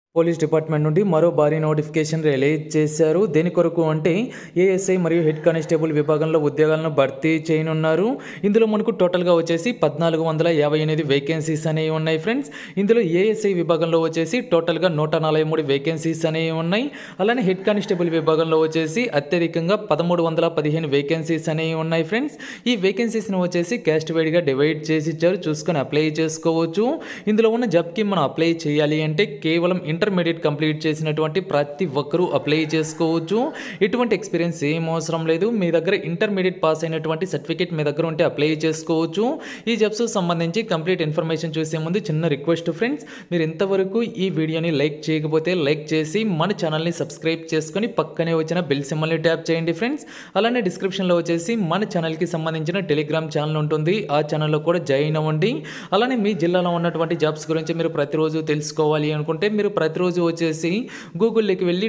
Police department నుండి మరో భారీ నోటిఫికేషన్ రిలీజ్ చేశారు. దేని కొరకు అంటే ఏఎస్ఐ మరియు హెడ్ కానిస్టేబుల్ విభాగంలో ఉద్యోగాలను భర్తీ చేయనున్నారు. ఇందులో మనకు టోటల్గా వచ్చేసి 1458 వేకెన్సీస్ అనేవి ఉన్నాయి ఫ్రెండ్స్. ఇందులో ఏఎస్ఐ విభాగంలో వచ్చేసి టోటల్గా 143 వేకెన్సీస్ అనేవి ఉన్నాయి. అలానే హెడ్ కానిస్టేబుల్ విభాగంలో వచ్చేసి అత్యధికంగా 1315 వేకెన్సీస్ అనేవి ఉన్నాయి ఫ్రెండ్స్. ఈ వేకెన్సీస్ని వచ్చేసి క్యాస్ట్ వైడ్గా డివైడ్ చేసి ఇచ్చారు, చూసుకొని అప్లై చేసుకోవచ్చు. ఇందులో ఉన్న జాబ్కి మనం అప్లై చేయాలి అంటే కేవలం ఇంటర్మీడియట్ కంప్లీట్ చేసినటువంటి ప్రతి ఒక్కరూ అప్లై చేసుకోవచ్చు. ఎటువంటి ఎక్స్పీరియన్స్ ఏం అవసరం లేదు. మీ దగ్గర ఇంటర్మీడియట్ పాస్ అయినటువంటి సర్టిఫికేట్ మీ దగ్గర ఉంటే అప్లై చేసుకోవచ్చు. ఈ జాబ్స్ సంబంధించి కంప్లీట్ ఇన్ఫర్మేషన్ చూసే ముందు చిన్న రిక్వెస్ట్ ఫ్రెండ్స్, మీరు ఇంతవరకు ఈ వీడియోని లైక్ చేయకపోతే లైక్ చేసి మన ఛానల్ని సబ్స్క్రైబ్ చేసుకొని పక్కనే వచ్చిన బెల్ సింబల్ని ట్యాప్ చేయండి ఫ్రెండ్స్. అలానే డిస్క్రిప్షన్లో వచ్చేసి మన ఛానల్కి సంబంధించిన టెలిగ్రామ్ ఛానల్ ఉంటుంది, ఆ ఛానల్లో కూడా జాయిన్ అవ్వండి. అలానే మీ జిల్లాలో ఉన్నటువంటి జాబ్స్ గురించి మీరు ప్రతిరోజు తెలుసుకోవాలి అనుకుంటే మీరు ప్రతిరోజు వచ్చేసి గూగుల్లోకి వెళ్ళి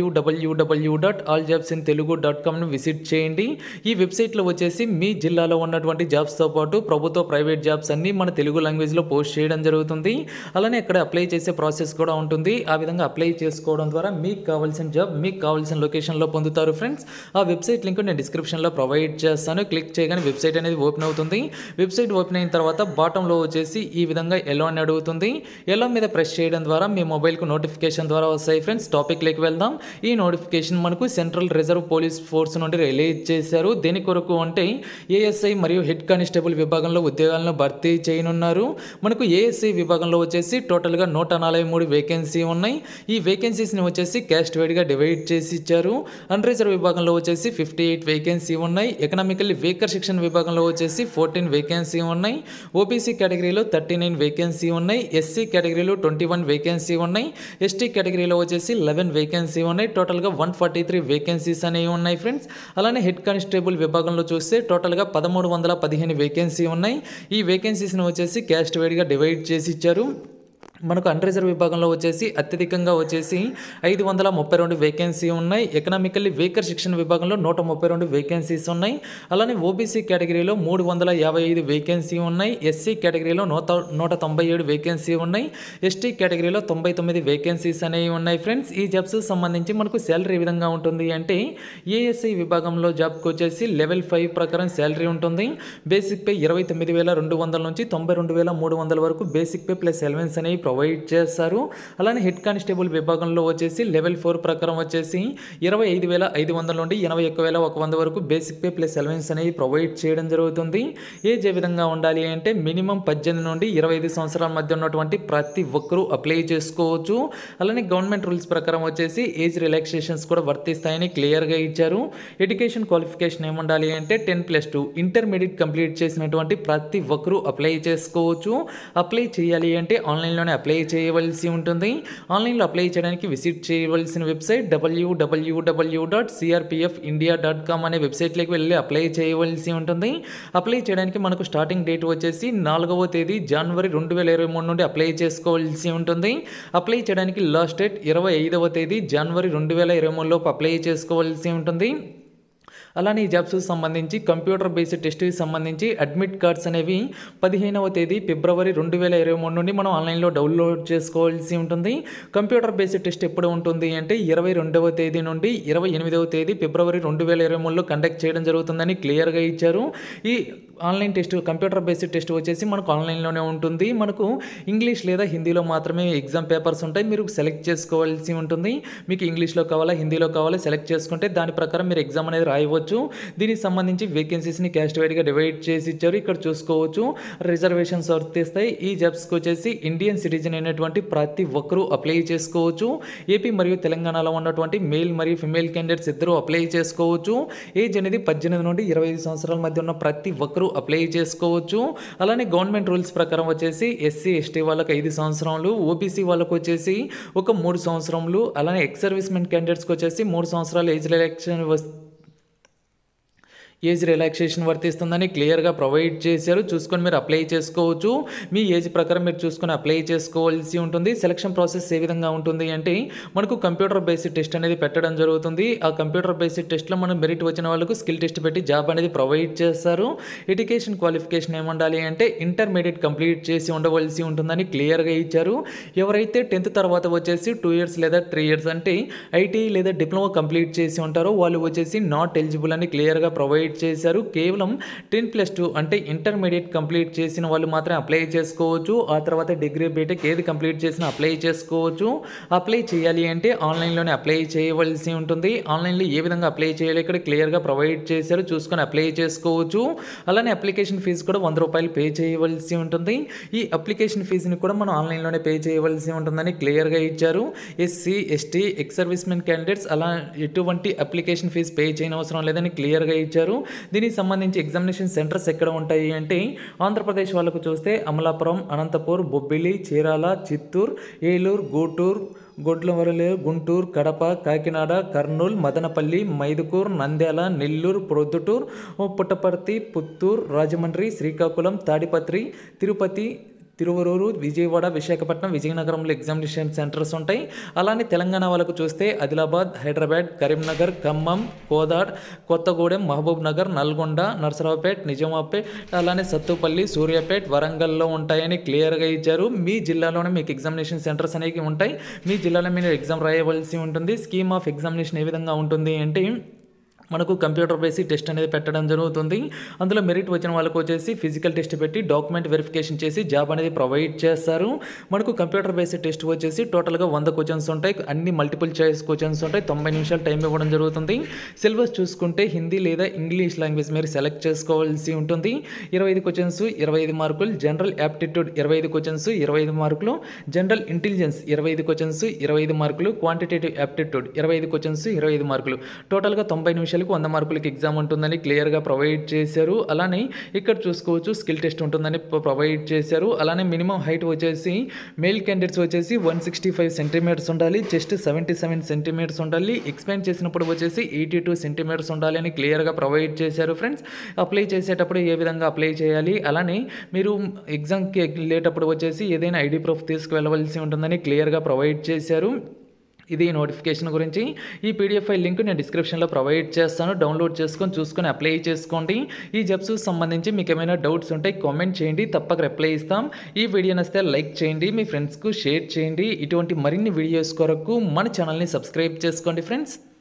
www.alljobsintelugu.comను విజిట్ చేయండి. ఈ వెబ్సైట్లో వచ్చేసి మీ జిల్లాలో ఉన్నటువంటి జాబ్స్తో పాటు ప్రభుత్వ ప్రైవేట్ జాబ్స్ అన్నీ మన తెలుగు లాంగ్వేజ్లో పోస్ట్ చేయడం జరుగుతుంది. అలానే అక్కడ అప్లై చేసే ప్రాసెస్ కూడా ఉంటుంది. ఆ విధంగా అప్లై చేసుకోవడం ద్వారా మీకు కావాల్సిన జాబ్ మీకు కావాల్సిన లొకేషన్లో పొందుతారు ఫ్రెండ్స్. ఆ వెబ్సైట్ లింక్ నేను డిస్క్రిప్షన్లో ప్రొవైడ్ చేస్తాను. క్లిక్ చేయగానే వెబ్సైట్ అనేది ఓపెన్ అవుతుంది. వెబ్సైట్ ఓపెన్ అయిన తర్వాత బాటంలో వచ్చేసి ఈ విధంగా ఎల్లో అని అడుగుతుంది. ఎల్లో మీద ప్రెస్ చేయడం ద్వారా మీ మొబైల్కు నోటిఫికేషన్ ద్వారా వస్తాయి ఫ్రెండ్స్. టాపిక్లోకి వెళ్దాం. ఈ నోటిఫికేషన్ మనకు సెంట్రల్ రిజర్వ్ పోలీస్ ఫోర్స్ నుండి రిలీజ్ చేశారు. దేని కొరకు అంటే ఏఎస్ఐ మరియు హెడ్ కానిస్టేబుల్ విభాగంలో ఉద్యోగాలను భర్తీ చేయనున్నారు. మనకు ఏఎస్ఐ విభాగంలో వచ్చేసి టోటల్గా 143 వేకెన్సీ ఉన్నాయి. ఈ వేకెన్సీస్ని వచ్చేసి క్యాస్ట్ వైడ్గా డివైడ్ చేసి ఇచ్చారు. అన్రిజర్వ్ విభాగంలో వచ్చేసి 58 వేకెన్సీ ఉన్నాయి. ఎకనామికల్లీ వీకర్ సెక్షన్ విభాగంలో వచ్చేసి 14 వేకెన్సీ ఉన్నాయి. ఓబీసీ కేటగిరీలో 39 వేకెన్సీ ఉన్నాయి. ఎస్సీ కేటగిరీలో 21 వేకెన్సీ ఉన్నాయి. ఎస్టీ కేటగిరీలో వచ్చేసి 11 వేకెన్సీ ఉన్నాయి. టోటల్గా 143 వేకెన్సీస్ అనేవి ఉన్నాయి ఫ్రెండ్స్. అలానే హెడ్ కానిస్టేబుల్ విభాగంలో చూస్తే టోటల్గా 1315 వేకెన్సీ ఉన్నాయి. ఈ వేకెన్సీస్ని వచ్చేసి క్యాస్ట్ వైడ్గా డివైడ్ చేసి ఇచ్చారు. మనకు అన్రిజర్వ్ విభాగంలో వచ్చేసి అత్యధికంగా వచ్చేసి 532 వేకెన్సీ ఉన్నాయి. ఎకనామికల్లీ వీకర్ సెక్షన్ విభాగంలో 132 వేకెన్సీస్ ఉన్నాయి. అలానే ఓబీసీ కేటగిరీలో 355 వేకెన్సీ ఉన్నాయి. ఎస్సీ కేటగిరీలో 197 వేకెన్సీ ఉన్నాయి. ఎస్టీ కేటగిరీలో 99 వేకెన్సీస్ అనేవి ఉన్నాయి ఫ్రెండ్స్. ఈ జాబ్స్ సంబంధించి మనకు శాలరీ ఏ విధంగా ఉంటుంది అంటే ఏఎస్ఐ విభాగంలో జాబ్కి వచ్చేసి లెవెల్ 5 ప్రకారం శాలరీ ఉంటుంది. బేసిక్ పే 29,200 నుంచి 92,300 వరకు బేసిక్ పే ప్లస్ ఎలవెన్స్ అనేవి ప్రొవైడ్ చేస్తారు. అలానే హెడ్ కానిస్టేబుల్ విభాగంలో వచ్చేసి లెవెల్ 4 ప్రకారం వచ్చేసి 25,500 నుండి 81,100 వరకు బేసిక్ పే ప్లస్ అలవెన్స్ అనేవి ప్రొవైడ్ చేయడం జరుగుతుంది. ఏజ్ ఏ విధంగా ఉండాలి అంటే మినిమం 18 నుండి 25 సంవత్సరాల మధ్య ఉన్నటువంటి ప్రతి ఒక్కరూ అప్లై చేసుకోవచ్చు. అలానే గవర్నమెంట్ రూల్స్ ప్రకారం వచ్చేసి ఏజ్ రిలాక్సేషన్స్ కూడా వర్తిస్తాయని క్లియర్గా ఇచ్చారు. ఎడ్యుకేషన్ క్వాలిఫికేషన్ ఏముండాలి అంటే 10+2 ఇంటర్మీడియట్ కంప్లీట్ చేసినటువంటి ప్రతి ఒక్కరూ అప్లై చేసుకోవచ్చు. అప్లై చేయాలి అంటే ఆన్లైన్లోనే అప్లై చేయవలసి ఉంటుంది. ఆన్లైన్లో అప్లై చేయడానికి విజిట్ చేయవలసిన వెబ్సైట్ www.crpfindia.com అనే వెబ్సైట్లోకి వెళ్ళి అప్లై చేయవలసి ఉంటుంది. అప్లై చేయడానికి మనకు స్టార్టింగ్ డేట్ వచ్చేసి 4వ తేదీ జనవరి 2023 నుండి అప్లై చేసుకోవాల్సి ఉంటుంది. అప్లై చేయడానికి లాస్ట్ డేట్ 25వ తేదీ జనవరి 2023 లోపు అప్లై చేసుకోవాల్సి ఉంటుంది. అలానే ఈ జాబ్స్కి సంబంధించి కంప్యూటర్ బేస్డ్ టెస్ట్కి సంబంధించి అడ్మిట్ కార్డ్స్ అనేవి 15వ తేదీ ఫిబ్రవరి 2023 నుండి మనం ఆన్లైన్లో డౌన్లోడ్ చేసుకోవాల్సి ఉంటుంది. కంప్యూటర్ బేస్డ్ టెస్ట్ ఎప్పుడు ఉంటుంది అంటే 22వ తేదీ నుండి 28వ తేదీ ఫిబ్రవరి 2023లో కండక్ట్ చేయడం జరుగుతుందని క్లియర్గా ఇచ్చారు. ఈ online test computer based test వచ్చేసి మనకు ఆన్లైన్లోనే ఉంటుంది. మనకు ఇంగ్లీష్ లేదా హిందీలో మాత్రమే ఎగ్జామ్ పేపర్స్ ఉంటాయి. మీరు సెలెక్ట్ చేసుకోవాల్సి ఉంటుంది. మీకు ఇంగ్లీష్లో కావాలా హిందీలో కావాలా సెలెక్ట్ చేసుకుంటే దాని ప్రకారం మీరు ఎగ్జామ్ అనేది రాయవచ్చు. దీనికి సంబంధించి వేకెన్సీస్ని క్యాస్ట్ వైడ్గా డివైడ్ చేసి ఇచ్చారు. ఇక్కడ చూసుకోవచ్చు రిజర్వేషన్స్ వర్తిస్తాయి. ఈ జాబ్స్కి వచ్చేసి ఇండియన్ సిటిజన్ అయినటువంటి ప్రతి ఒక్కరూ అప్లై చేసుకోవచ్చు. ఏపీ మరియు తెలంగాణలో ఉన్నటువంటి మేల్ మరియు ఫిమేల్ క్యాండిడేట్స్ ఇద్దరు అప్లై చేసుకోవచ్చు. ఏజ్ అనేది 18 నుండి 25 సంవత్సరాల మధ్య ఉన్న ప్రతి ఒక్కరూ అప్లై చేసుకోవచ్చు. అలానే గవర్నమెంట్ రూల్స్ ప్రకారం వచ్చేసి ఎస్సీ ఎస్టీ వాళ్ళకి 5 సంవత్సరాలు, ఓబీసీ వాళ్ళకు వచ్చేసి ఒక 3 సంవత్సరాలు, అలానే ఎక్స్ సర్వీస్ మెన్ క్యాండిడేట్స్కి వచ్చేసి 3 సంవత్సరాలు ఏజ్ రిలాక్సేషన్ ఏజ్ రిలాక్సేషన్ వర్తిస్తుందని క్లియర్గా ప్రొవైడ్ చేశారు. చూసుకొని మీరు అప్లై చేసుకోవచ్చు. మీ ఏజ్ ప్రకారం మీరు చూసుకొని అప్లై చేసుకోవాల్సి ఉంటుంది. సెలక్షన్ ప్రాసెస్ ఏ విధంగా ఉంటుంది అంటే మనకు కంప్యూటర్ బేస్డ్ టెస్ట్ అనేది పెట్టడం జరుగుతుంది. ఆ కంప్యూటర్ బేస్డ్ టెస్ట్లో మనం మెరిట్ వచ్చిన వాళ్ళకు స్కిల్ టెస్ట్ పెట్టి జాబ్ అనేది ప్రొవైడ్ చేస్తారు. ఎడ్యుకేషన్ క్వాలిఫికేషన్ ఏముండాలి అంటే ఇంటర్మీడియట్ కంప్లీట్ చేసి ఉండవలసి ఉంటుందని క్లియర్గా ఇచ్చారు. ఎవరైతే 10th తర్వాత వచ్చేసి 2 years లేదా 3 years అంటే ఐటీఐ లేదా డిప్లొమా కంప్లీట్ చేసి ఉంటారో వాళ్ళు వచ్చేసి నాట్ ఎలిజిబుల్ అని క్లియర్గా ప్రొవైడ్ చేశారు. కేవలం 10+2 అంటే ఇంటర్మీడియట్ కంప్లీట్ చేసిన వాళ్ళు మాత్రమే అప్లై చేసుకోవచ్చు. ఆ తర్వాత డిగ్రీ బీటెక్ ఏది కంప్లీట్ చేసినా అప్లై చేసుకోవచ్చు. అప్లై చేయాలి అంటే ఆన్లైన్లోనే అప్లై చేయవలసి ఉంటుంది. ఆన్లైన్లో ఏ విధంగా అప్లై చేయాలి ఇక్కడ క్లియర్గా ప్రొవైడ్ చేశారు. చూసుకొని అప్లై చేసుకోవచ్చు. అలానే అప్లికేషన్ ఫీజు కూడా ₹100 పే చేయవలసి ఉంటుంది. ఈ అప్లికేషన్ ఫీజుని కూడా మనం ఆన్లైన్లోనే పే చేయవలసి ఉంటుందని క్లియర్గా ఇచ్చారు. SC ST ex servicemen candidates అలా ఎటువంటి అప్లికేషన్ ఫీజు పే చేయనవసరం లేదని క్లియర్గా ఇచ్చారు. దీనికి సంబంధించి ఎగ్జామినేషన్ సెంటర్స్ ఎక్కడ ఉంటాయి అంటే ఆంధ్రప్రదేశ్ వాళ్ళకు చూస్తే అమలాపురం, అనంతపూర్, బొబ్బిలి, చీరాల, చిత్తూరు, ఏలూరు, గూటూరు, గొడ్లవరలేరు, గుంటూరు, కడప, కాకినాడ, కర్నూలు, మదనపల్లి, మైదుకూరు, నంద్యాల, నెల్లూరు, ప్రొద్దుటూరు, పుట్టపర్తి, పుత్తూరు, రాజమండ్రి, శ్రీకాకుళం, తాడిపత్రి, తిరుపతి, తిరువరూరు, విజయవాడ, విశాఖపట్నం, విజయనగరంలో ఎగ్జామినేషన్ సెంటర్స్ ఉంటాయి. అలానే తెలంగాణ వాళ్ళకు చూస్తే ఆదిలాబాద్, హైదరాబాద్, కరీంనగర్, ఖమ్మం, కోదాడ్, కొత్తగూడెం, మహబూబ్ నగర్, నల్గొండ, నర్సరావుపేట్, నిజామాబాద్, అలానే సత్తుపల్లి, సూర్యాపేట్, వరంగల్లో ఉంటాయని క్లియర్గా ఇచ్చారు. మీ జిల్లాలోనే మీకు ఎగ్జామినేషన్ సెంటర్స్ అనేవి ఉంటాయి. మీ జిల్లాలో మీరు ఎగ్జామ్ రాయవలసి ఉంటుంది. స్కీమ్ ఆఫ్ ఎగ్జామినేషన్ ఏ విధంగా ఉంటుంది అంటే మనకు కంప్యూటర్ బేస్డ్ టెస్ట్ అనేది పెట్టడం జరుగుతుంది. అందులో మెరిట్ వచ్చిన వాళ్ళకు వచ్చేసి ఫిజికల్ టెస్ట్ పెట్టి డాక్యుమెంట్ వెరిఫికేషన్ చేసి జాబ్ అనేది ప్రొవైడ్ చేస్తారు. మనకు కంప్యూటర్ బేస్డ్ టెస్ట్ వచ్చేసి టోటల్గా 100 క్వశ్చన్స్ ఉంటాయి. అన్ని మల్టిపుల్ చాయిస్ క్వశ్చన్స్ ఉంటాయి. 90 నిమిషాలు టైం ఇవ్వడం జరుగుతుంది. సిలబస్ చూసుకుంటే హిందీ లేదా ఇంగ్లీష్ లాంగ్వేజ్ మీరు సెలెక్ట్ చేసుకోవాల్సి ఉంటుంది. 25 క్వశ్చన్స్ 25 మార్కులు, జనరల్ యాప్టిట్యూడ్ 25 క్వశ్చన్స్ 25 మార్కులు, జనరల్ ఇంటెలిజెన్స్ 25 క్వశ్చన్స్ 25 మార్కులు, క్వాంటిటేటివ్ యాప్టిట్యూడ్ 25 క్వశ్చన్స్ 25 మార్కులు, టోటల్గా 90 నిమిషాలు 100 మార్కులకి ఎగ్జామ్ ఉంటుందని క్లియర్గా ప్రొవైడ్ చేశారు. అలానే ఇక్కడ చూసుకోవచ్చు స్కిల్ టెస్ట్ ఉంటుందని ప్రొవైడ్ చేశారు. అలానే మినిమం హైట్ వచ్చేసి మేల్ క్యాండిడేట్స్ వచ్చేసి 165 సెంటీమీటర్స్ ఉండాలి, చెస్ట్ 77 సెంటీమీటర్స్ ఉండాలి, ఎక్స్పాండ్ చేసినప్పుడు వచ్చేసి 82 సెంటీమీటర్స్ ఉండాలి అని క్లియర్గా ప్రొవైడ్ చేశారు. ఫ్రెండ్స్ అప్లై చేసేటప్పుడు ఏ విధంగా అప్లై చేయాలి, అలానే మీరు ఎగ్జామ్కి వెళ్ళేటప్పుడు వచ్చేసి ఏదైనా ఐడి ప్రూఫ్ తీసుకువెళ్ళవలసి ఉంటుందని క్లియర్గా ప్రొవైడ్ చేశారు. ఇది నోటిఫికేషన్ గురించి. ఈ పీడిఎఫ్ ఫైల్ లింక్ నేను డిస్క్రిప్షన్లో ప్రొవైడ్ చేస్తాను. డౌన్లోడ్ చేసుకొని చూసుకొని అప్లై చేసుకోండి. ఈ జాబ్స్ సంబంధించి మీకు ఏమైనా డౌట్స్ ఉంటే కామెంట్ చేయండి, తప్పక రిప్లై ఇస్తాం. ఈ వీడియో నచ్చితే లైక్ చేయండి, మీ ఫ్రెండ్స్కు షేర్ చేయండి. ఇటువంటి మరిన్ని వీడియోస్ కొరకు మన ఛానల్ని సబ్స్క్రైబ్ చేసుకోండి ఫ్రెండ్స్.